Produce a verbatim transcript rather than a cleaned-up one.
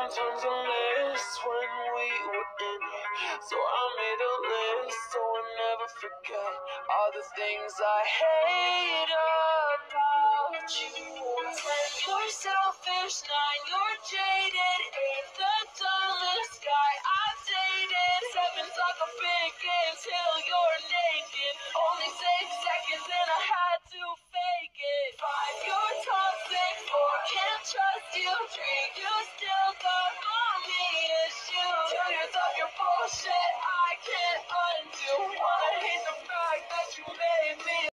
Sometimes I miss when we were in it. So I made a list so I never forget all the things I hate about you. Ten, you're selfish. Nine, you're jaded. Eight, the dullest guy I've dated. Seven, talk a big game till you're naked. Only six seconds and I had to fake it. Five, you're toxic. Four, can't trust you. Three, you still got mommy issues. Two, you're talking bullshit.